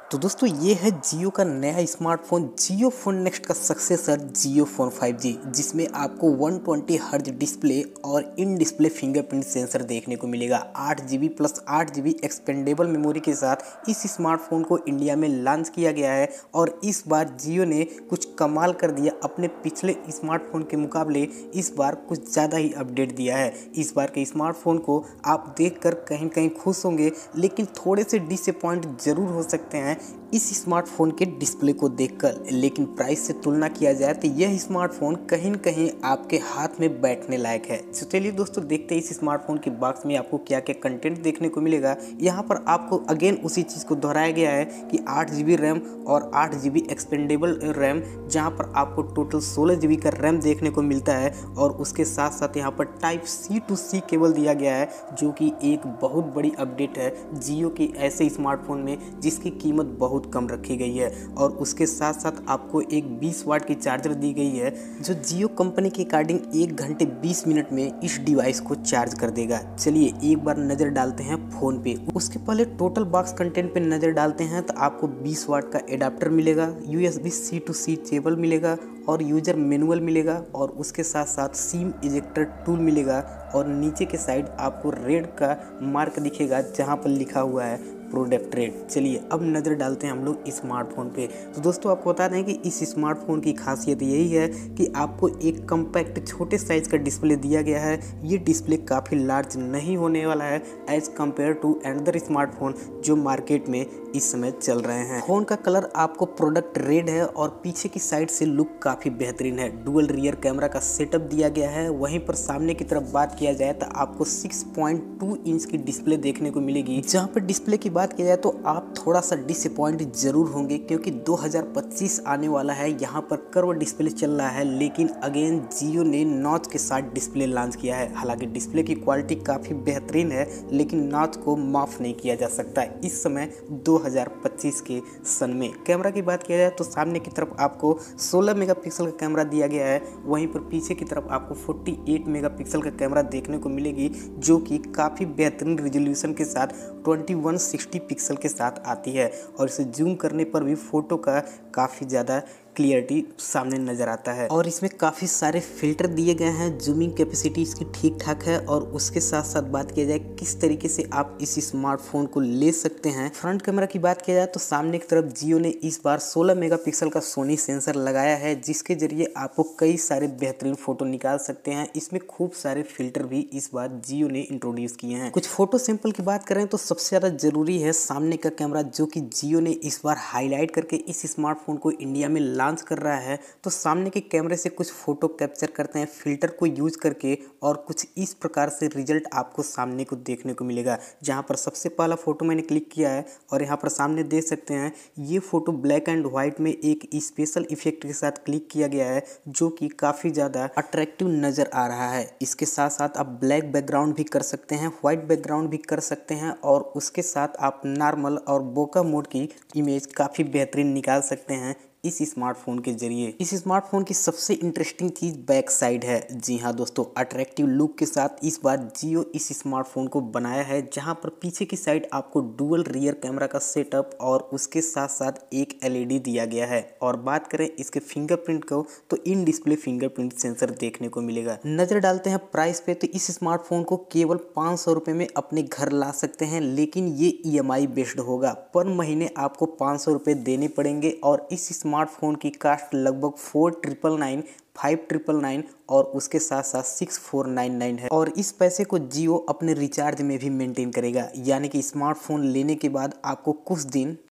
तो दोस्तों ये है जियो का नया स्मार्टफोन जियो फोन नेक्स्ट का सक्सेसर जियो फोन 5G, जिसमें आपको 120 हर्ट्ज डिस्प्ले और इन डिस्प्ले फिंगरप्रिंट सेंसर देखने को मिलेगा। 8GB plus 8GB expendable memory के साथ इस स्मार्टफोन को इंडिया में लॉन्च किया गया है और इस बार जियो ने कुछ कमाल कर दिया। अपने पिछले स्मार्टफोन के मुकाबले इस बार कुछ ज़्यादा ही अपडेट दिया है। इस बार के स्मार्टफोन को आप देखकर कहीं कहीं खुश होंगे, लेकिन थोड़े से डिसअपॉइंट जरूर हो सकते हैं इस स्मार्टफोन के डिस्प्ले को देखकर। लेकिन प्राइस से तुलना किया जाए तो यह स्मार्टफोन कहीं न कहीं आपके हाथ में बैठने लायक है। तो चलिए दोस्तों देखते हैं इस स्मार्टफोन की बॉक्स में आपको क्या क्या कंटेंट देखने को मिलेगा। यहाँ पर आपको अगेन उसी चीज़ को दोहराया गया है कि 8GB रैम और 8GB एक्सपेंडेबल रैम, जहाँ पर आपको टोटल 16GB का रैम देखने को मिलता है और उसके साथ साथ यहाँ पर Type-C to C केबल दिया गया है, जो कि एक बहुत बड़ी अपडेट है जियो के ऐसे स्मार्टफोन में जिसकी कीमत बहुत कम रखी गई है। और उसके साथ साथ आपको एक 20 वाट की चार्जर दी गई है, जो जियो कंपनी के अकॉर्डिंग 1 घंटे 20 मिनट में इस डिवाइस को चार्ज कर देगा। चलिए एक बार नज़र डालते हैं फ़ोन पे। उसके पहले टोटल बॉक्स कंटेंट पे नज़र डालते हैं तो आपको 20 वाट का एडाप्टर मिलेगा, USB-C to C केबल मिलेगा और यूजर मैनुअल मिलेगा और उसके साथ साथ सिम इजेक्टर टूल मिलेगा और नीचे के साइड आपको रेड का मार्क दिखेगा जहां पर लिखा हुआ है प्रोडक्ट रेट। चलिए अब नज़र डालते हैं हम लोग स्मार्टफोन पे। तो दोस्तों आपको बता दें कि इस स्मार्टफोन की खासियत यही है कि आपको एक कम्पैक्ट छोटे साइज़ का डिस्प्ले दिया गया है। ये डिस्प्ले काफ़ी लार्ज नहीं होने वाला है as compare to another smartphone जो मार्केट में इस समय चल रहे हैं। फ़ोन का कलर आपको प्रोडक्ट रेड है और पीछे की साइड से लुक काफ़ी बेहतरीन है। डुअल रियर कैमरा का सेटअप दिया गया है। वहीं पर सामने की तरफ बात किया जाए तो आपको 6.2 इंच की डिस्प्ले देखने को मिलेगी। जहाँ पर डिस्प्ले की बात की जाए तो आप थोड़ा सा डिसअपॉइंट जरूर होंगे, क्योंकि 2025 आने वाला है, यहाँ पर कर्व डिस्प्ले चल रहा है, लेकिन अगेन जियो ने नॉच के साथ डिस्प्ले लॉन्च किया है। हालांकि डिस्प्ले की क्वालिटी काफ़ी बेहतरीन है, लेकिन नॉच को माफ़ नहीं किया जा सकता है इस समय 2025 के सन में। कैमरा की बात किया जाए तो सामने की तरफ आपको 16 मेगापिक्सल का कैमरा दिया गया है। वहीं पर पीछे की तरफ आपको 48 मेगापिक्सल का कैमरा देखने को मिलेगी, जो कि काफ़ी बेहतरीन रिजोल्यूशन के साथ 2160 पिक्सल के साथ आती है और इसे जूम करने पर भी फोटो का काफ़ी ज़्यादा क्लियरिटी सामने नज़र आता है। और इसमें काफ़ी सारे फिल्टर दिए गए हैं। जूमिंग कैपेसिटी इसकी ठीक ठाक है। और उसके साथ साथ बात किया जाए किस तरीके से आप इस स्मार्टफोन को ले सकते हैं। फ्रंट कैमरा की बात किया जाए तो सामने की तरफ जियो ने इस बार 16 मेगापिक्सल का सोनी सेंसर लगाया है, जिसके जरिए आपको कई सारे बेहतरीन फोटो निकाल सकते हैं। इसमें खूब सारे फिल्टर भी इस बार जियो ने इंट्रोड्यूस किए हैं। कुछ फोटो सैंपल की बात करें तो सबसे ज़्यादा जरूरी है सामने का कैमरा, जो कि जियो ने इस बार हाईलाइट करके इस स्मार्टफोन को इंडिया में लॉन्च कर रहा है। तो सामने के कैमरे से कुछ फोटो कैप्चर करते हैं फिल्टर को यूज करके, और कुछ इस प्रकार से रिजल्ट आपको सामने को देखने को मिलेगा। जहां पर सबसे पहला फोटो मैंने क्लिक किया है और यहां पर सामने देख सकते हैं ये फोटो ब्लैक एंड व्हाइट में एक स्पेशल इफेक्ट के साथ क्लिक किया गया है, जो कि काफ़ी ज़्यादा अट्रैक्टिव नज़र आ रहा है। इसके साथ साथ आप ब्लैक बैकग्राउंड भी कर सकते हैं, व्हाइट बैकग्राउंड भी कर सकते हैं, और उसके साथ आप नॉर्मल और बोका मोड की इमेज काफ़ी बेहतरीन निकाल सकते हैं इस स्मार्टफोन के जरिए। इस स्मार्टफोन की सबसे इंटरेस्टिंग चीज़ बैक साइड है। जी हाँ दोस्तों, अट्रैक्टिव लुक के साथ इस बार जियो इस स्मार्टफोन को बनाया है, जहां पर पीछे की साइड आपको डुअल रियर कैमरा का सेटअप और उसके साथ साथ एक LED दिया गया है। और बात करें इसके फिंगरप्रिंट को तो इन डिस्प्ले फिंगरप्रिंट सेंसर देखने को मिलेगा। नज़र डालते हैं प्राइस पे तो इस स्मार्टफोन को केवल 500 रुपये में अपने घर ला सकते हैं, लेकिन ये EMI बेस्ड होगा। पर महीने आपको 500 रुपये देने पड़ेंगे और इस स्मार्टफोन की कास्ट लगभग 4999, 5999 और उसके साथ साथ 6499 है। और इस पैसे को जियो अपने रिचार्ज में भी मेंटेन करेगा, यानी कि स्मार्टफोन लेने के बाद आपको कुछ दिन